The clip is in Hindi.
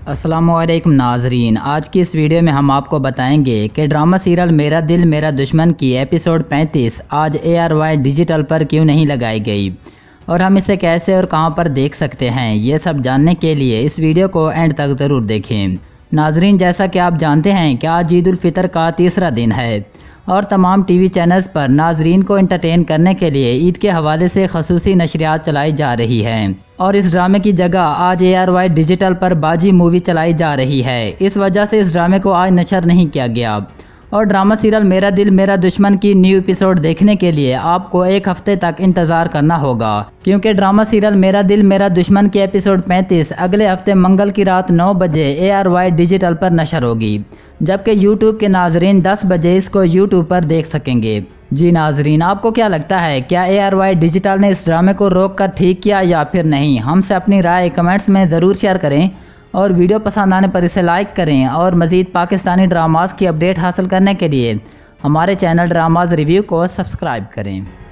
अस्सलामुअलैकुम नाजरीन, आज की इस वीडियो में हम आपको बताएंगे कि ड्रामा सीरियल मेरा दिल मेरा दुश्मन की एपिसोड 35 आज ARY डिजिटल पर क्यों नहीं लगाई गई और हम इसे कैसे और कहां पर देख सकते हैं। ये सब जानने के लिए इस वीडियो को एंड तक ज़रूर देखें। नाजरीन, जैसा कि आप जानते हैं कि आज ईद उल फितर का तीसरा दिन है और तमाम टीवी चैनल्स पर नाजरीन को एंटरटेन करने के लिए ईद के हवाले से खसूसी नशरियात चलाई जा रही हैं और इस ड्रामे की जगह आज ARY डिजिटल पर बाजी मूवी चलाई जा रही है। इस वजह से इस ड्रामे को आज नशर नहीं किया गया और ड्रामा सीरियल मेरा दिल मेरा दुश्मन की न्यू एपिसोड देखने के लिए आपको एक हफ्ते तक इंतज़ार करना होगा, क्योंकि ड्रामा सीरियल मेरा दिल मेरा दुश्मन की एपिसोड 35 अगले हफ्ते मंगल की रात 9 बजे ARY डिजिटल पर नशर होगी, जबकि यूट्यूब के नाजरीन 10 बजे इसको यूट्यूब पर देख सकेंगे। जी नाजरीन, आपको क्या लगता है, क्या ARY डिजिटल ने इस ड्रामे को रोक कर ठीक किया या फिर नहीं? हमसे अपनी राय कमेंट्स में ज़रूर शेयर करें और वीडियो पसंद आने पर इसे लाइक करें और मज़ीद पाकिस्तानी ड्रामास की अपडेट हासिल करने के लिए हमारे चैनल ड्रामास रिव्यू को सब्सक्राइब करें।